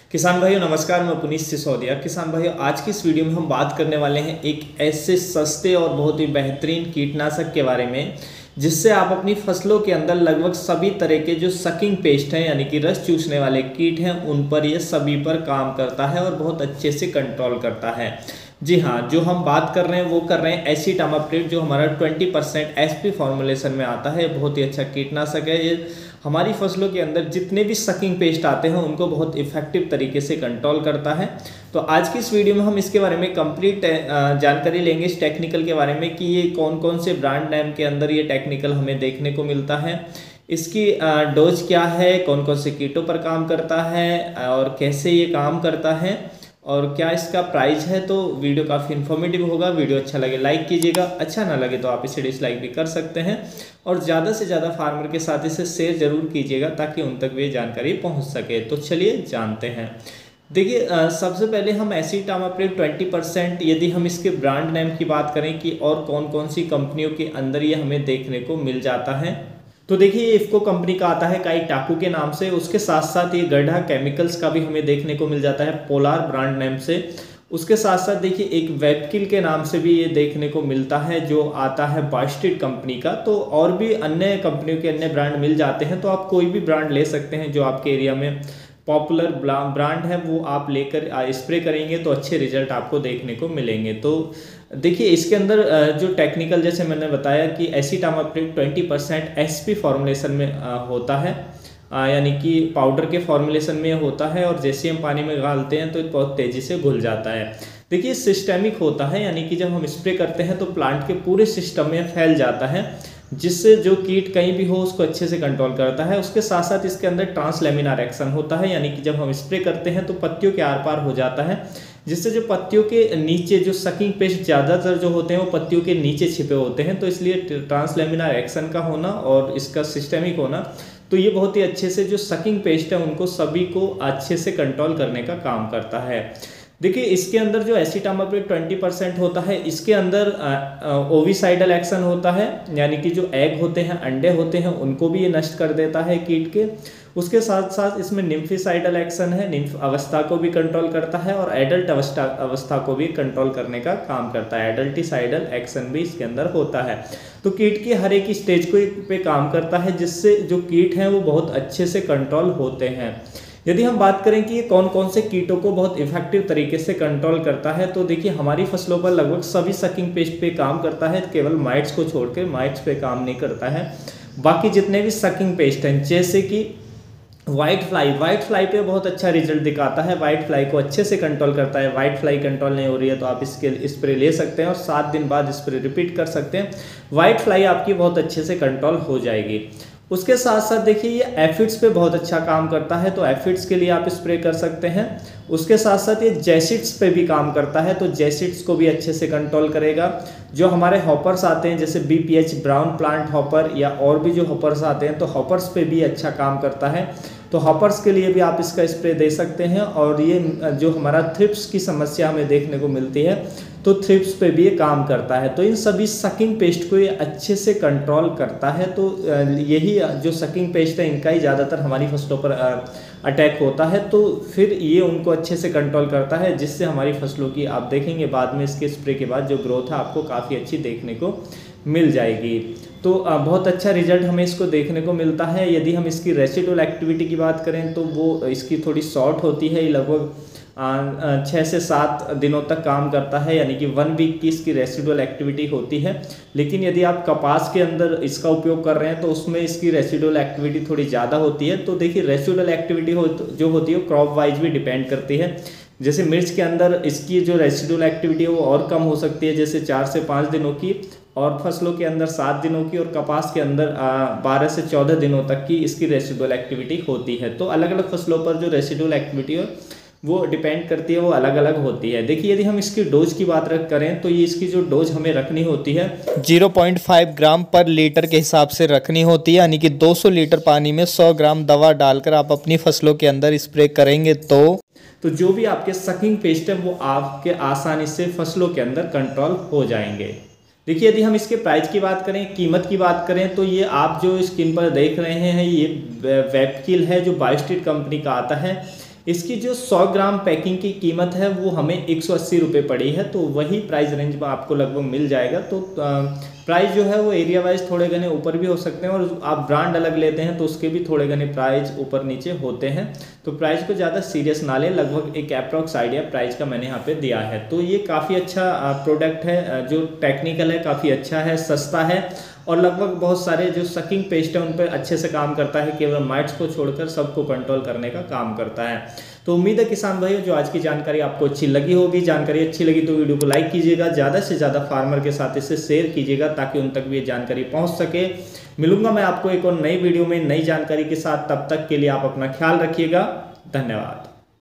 किसान भाइयों नमस्कार, मैं पुनीत सिसोदिया। किसान भाइयों, आज की इस वीडियो में हम बात करने वाले हैं एक ऐसे सस्ते और बहुत ही बेहतरीन कीटनाशक के बारे में जिससे आप अपनी फसलों के अंदर लगभग सभी तरह के जो सकिंग पेस्ट हैं यानी कि रस चूसने वाले कीट हैं उन पर यह सभी पर काम करता है और बहुत अच्छे से कंट्रोल करता है। जी हाँ, जो हम बात कर रहे हैं वो कर रहे हैं एसिटामाप्रिड, जो हमारा 20% एसपी फॉर्मुलेशन में आता है। बहुत ही अच्छा कीटनाशक है। ये हमारी फसलों के अंदर जितने भी सकिंग पेस्ट आते हैं उनको बहुत इफेक्टिव तरीके से कंट्रोल करता है। तो आज की इस वीडियो में हम इसके बारे में कंप्लीट जानकारी लेंगे इस टेक्निकल के बारे में कि ये कौन कौन से ब्रांड नेम के अंदर ये टेक्निकल हमें देखने को मिलता है, इसकी डोज क्या है, कौन कौन से कीटों पर काम करता है और कैसे ये काम करता है और क्या इसका प्राइस है। तो वीडियो काफ़ी इन्फॉर्मेटिव होगा। वीडियो अच्छा लगे लाइक कीजिएगा, अच्छा ना लगे तो आप इसे डिसलाइक भी कर सकते हैं और ज़्यादा से ज़्यादा फार्मर के साथ इसे शेयर जरूर कीजिएगा ताकि उन तक भी जानकारी पहुंच सके। तो चलिए जानते हैं। देखिए, सबसे पहले हम एसिटामाप्रिड 20%, यदि हम इसके ब्रांड नेम की बात करें कि और कौन कौन सी कंपनियों के अंदर ये हमें देखने को मिल जाता है, तो देखिए ये इफ़को कंपनी का आता है काईटाकू के नाम से। उसके साथ साथ ये गड्ढा केमिकल्स का भी हमें देखने को मिल जाता है पोलार ब्रांड नेम से। उसके साथ साथ देखिए एक वेबकिल के नाम से भी ये देखने को मिलता है जो आता है बास्टिड कंपनी का। तो और भी अन्य कंपनियों के अन्य ब्रांड मिल जाते हैं, तो आप कोई भी ब्रांड ले सकते हैं जो आपके एरिया में पॉपुलर ब्रांड है, वो आप लेकर स्प्रे करेंगे तो अच्छे रिजल्ट आपको देखने को मिलेंगे। तो देखिए इसके अंदर जो टेक्निकल, जैसे मैंने बताया कि एसिटामाप्रिड 20% एसपी फॉर्मुलेशन में होता है, यानी कि पाउडर के फॉर्मुलेशन में होता है और जैसे हम पानी में डालते हैं तो बहुत तेज़ी से घुल जाता है। देखिए सिस्टेमिक होता है, यानी कि जब हम स्प्रे करते हैं तो प्लांट के पूरे सिस्टम में फैल जाता है जिससे जो कीट कहीं भी हो उसको अच्छे से कंट्रोल करता है। उसके साथ साथ इसके अंदर ट्रांसलेमिनार एक्शन होता है, यानी कि जब हम स्प्रे करते हैं तो पत्तियों के आर पार हो जाता है जिससे जो पत्तियों के नीचे जो सकिंग पेस्ट ज़्यादातर जो होते हैं वो पत्तियों के नीचे छिपे होते हैं। तो इसलिए ट्रांसलेमिनार एक्शन का होना और इसका सिस्टेमिक होना, तो ये बहुत ही अच्छे से जो सकिंग पेस्ट है उनको सभी को अच्छे से कंट्रोल करने का काम करता है। देखिए इसके अंदर जो एसिटामाप्रिड 20% होता है, इसके अंदर ओविसाइडल एक्शन होता है, यानी कि जो एग होते हैं, अंडे होते हैं, उनको भी ये नष्ट कर देता है कीट के। उसके साथ साथ इसमें निम्फिसाइडल एक्शन है, निम्फ अवस्था को भी कंट्रोल करता है और एडल्ट अवस्था को भी कंट्रोल करने का काम करता है। एडल्टिसाइडल एक्शन भी इसके अंदर होता है। तो कीट की हर एक स्टेज को पे काम करता है जिससे जो कीट हैं वो बहुत अच्छे से कंट्रोल होते हैं। यदि हम बात करें कि ये कौन कौन से कीटों को बहुत इफेक्टिव तरीके से कंट्रोल करता है, तो देखिए हमारी फसलों पर लगभग सभी सकिंग पेस्ट पे काम करता है, केवल माइट्स को छोड़कर। माइट्स पे काम नहीं करता है। बाकी जितने भी सकिंग पेस्ट हैं, जैसे कि वाइट फ्लाई पे बहुत अच्छा रिजल्ट दिखाता है। वाइट फ्लाई को अच्छे से कंट्रोल करता है। वाइट फ्लाई कंट्रोल नहीं हो रही है तो आप इसके स्प्रे ले सकते हैं और 7 दिन बाद स्प्रे रिपीट कर सकते हैं। वाइट फ्लाई आपकी बहुत अच्छे से कंट्रोल हो जाएगी। उसके साथ साथ देखिए ये एफिड्स पे बहुत अच्छा काम करता है, तो एफिड्स के लिए आप स्प्रे कर सकते हैं। उसके साथ साथ ये जैसिड्स पे भी काम करता है, तो जैसिड्स को भी अच्छे से कंट्रोल करेगा। जो हमारे हॉपर्स आते हैं जैसे BPH ब्राउन प्लांट हॉपर या और भी जो हॉपर्स आते हैं, तो हॉपर्स पे भी अच्छा काम करता है। तो हॉपर्स के लिए भी आप इसका स्प्रे दे सकते हैं। और ये जो हमारा थ्रिप्स की समस्या हमें देखने को मिलती है, तो थ्रिप्स पे भी ये काम करता है। तो इन सभी सकिंग पेस्ट को ये अच्छे से कंट्रोल करता है। तो यही जो सकिंग पेस्ट है इनका ही ज़्यादातर हमारी फसलों पर अटैक होता है, तो फिर ये उनको अच्छे से कंट्रोल करता है जिससे हमारी फसलों की, आप देखेंगे बाद में इसके स्प्रे के बाद जो ग्रोथ है आपको काफ़ी अच्छी देखने को मिल जाएगी। तो बहुत अच्छा रिजल्ट हमें इसको देखने को मिलता है। यदि हम इसकी रेसिडुअल एक्टिविटी की बात करें तो वो इसकी थोड़ी शॉर्ट होती है, लगभग 6 से 7 दिनों तक काम करता है, यानी कि 1 वीक की इसकी रेसिडुअल एक्टिविटी होती है। लेकिन यदि आप कपास के अंदर इसका उपयोग कर रहे हैं तो उसमें इसकी रेसिडुअल एक्टिविटी थोड़ी ज़्यादा होती है। तो देखिए रेसिडुअल एक्टिविटी जो होती है क्रॉप वाइज भी डिपेंड करती है। जैसे मिर्च के अंदर इसकी जो रेसिडुअल एक्टिविटी है वो और कम हो सकती है, जैसे 4 से 5 दिनों की, और फसलों के अंदर 7 दिनों की, और कपास के अंदर 12 से 14 दिनों तक की इसकी रेसिडुअल एक्टिविटी होती है। तो अलग अलग फसलों पर जो रेसिडुअल एक्टिविटी है वो डिपेंड करती है, वो अलग अलग होती है। देखिए यदि हम इसकी डोज की बात करें तो ये इसकी जो डोज हमें रखनी होती है 0.5 ग्राम पर लीटर के हिसाब से रखनी होती है, यानी कि 200 लीटर पानी में 100 ग्राम दवा डालकर आप अपनी फसलों के अंदर स्प्रे करेंगे तो जो भी आपके सकिंग पेस्ट है वो आपके आसानी से फसलों के अंदर कंट्रोल हो जाएंगे। देखिए यदि हम इसके प्राइस की बात करें, कीमत की बात करें, तो ये आप जो स्क्रीन पर देख रहे हैं ये वेबकिल है जो बास्टिड कंपनी का आता है। इसकी जो 100 ग्राम पैकिंग की कीमत है वो हमें 180 रुपये पड़ी है, तो वही प्राइस रेंज में आपको लगभग मिल जाएगा। तो प्राइस जो है वो एरिया वाइज थोड़े घने ऊपर भी हो सकते हैं, और आप ब्रांड अलग लेते हैं तो उसके भी थोड़े घने प्राइस ऊपर नीचे होते हैं। तो प्राइस को ज़्यादा सीरियस ना लें, लगभग एक अप्रॉक्स आइडिया प्राइस का मैंने यहाँ पे दिया है। तो ये काफ़ी अच्छा प्रोडक्ट है, जो टेक्निकल है, काफ़ी अच्छा है, सस्ता है, और लगभग बहुत सारे जो सकिंग पेस्ट है उन पर अच्छे से काम करता है, केवल माइट्स को छोड़कर सबको कंट्रोल करने का काम करता है। तो उम्मीद है किसान भाइयों जो आज की जानकारी आपको अच्छी लगी होगी। जानकारी अच्छी लगी तो वीडियो को लाइक कीजिएगा, ज़्यादा से ज़्यादा फार्मर के साथ इसे शेयर कीजिएगा ताकि उन तक भी ये जानकारी पहुंच सके। मिलूंगा मैं आपको एक और नई वीडियो में नई जानकारी के साथ, तब तक के लिए आप अपना ख्याल रखिएगा। धन्यवाद।